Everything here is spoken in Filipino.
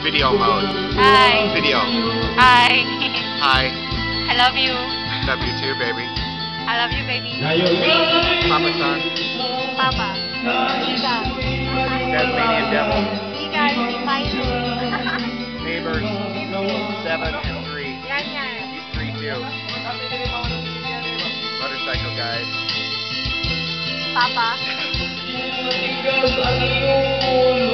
Video mode. Hi. Video. Hi. Hi. I love you. Love you too, baby. I love you, baby. Papa San. Papa. Ika. Tasmanian Devil. Ika, si Paito. Neighbors. 7 and 3. Yan yan. He's 3 too. Motorcycle guys. Papa.